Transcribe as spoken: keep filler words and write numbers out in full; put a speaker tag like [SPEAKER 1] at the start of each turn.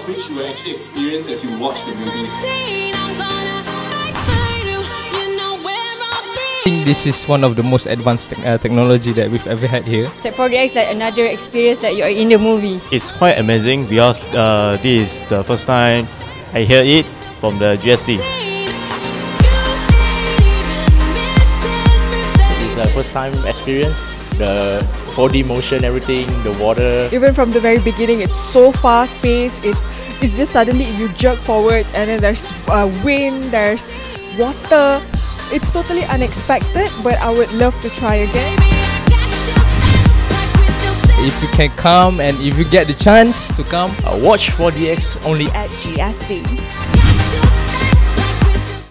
[SPEAKER 1] which you will actually experience as you watch the movies.
[SPEAKER 2] I think this is one of the most advanced te uh, technology that we've ever had here.
[SPEAKER 3] four D X is like another experience that you are in the movie.
[SPEAKER 4] It's quite amazing because uh, this is the first time I hear it from the G S C.
[SPEAKER 5] It's a first time experience. The four D motion, everything, the water.
[SPEAKER 6] Even from the very beginning, it's so fast paced. It's it's just suddenly you jerk forward, and then there's uh, wind, there's water. It's totally unexpected, but I would love to try again.
[SPEAKER 2] If you can come and if you get the chance to come,
[SPEAKER 5] Uh, watch four D X only
[SPEAKER 6] At G S C.